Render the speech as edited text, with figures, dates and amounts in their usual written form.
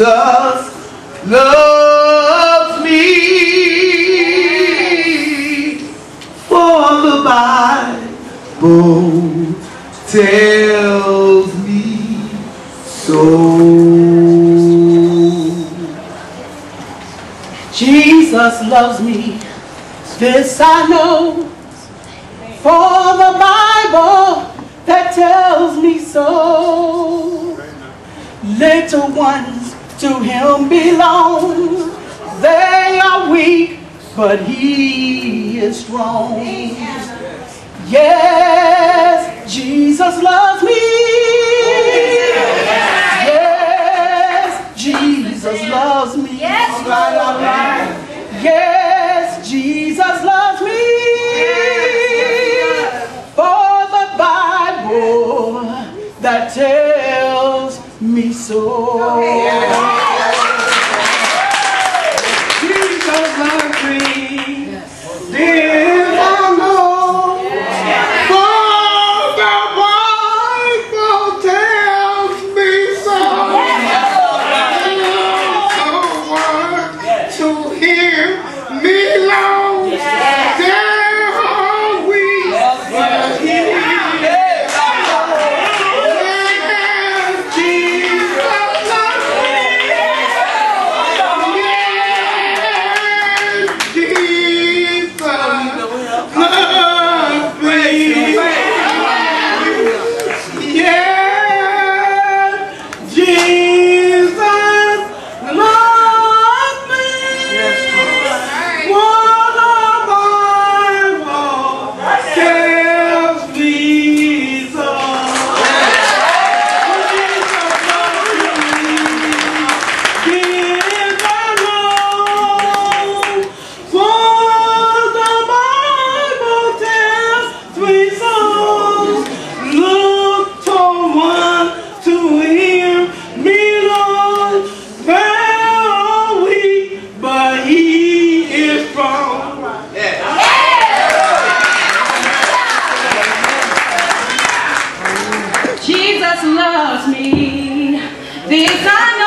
Jesus loves me, for the Bible tells me so. Jesus loves me, this I know, for the Bible that tells me so. Little ones to him belong, they are weak, but he is strong. Yes, Jesus loves me. Yes, Jesus loves me. All right, all right. Yes, Jesus loves me. For the Bible that tells me so. Jesus loves me. This I know. For the Bible tells me so. So to hear me long. Jesus loves me. This I know.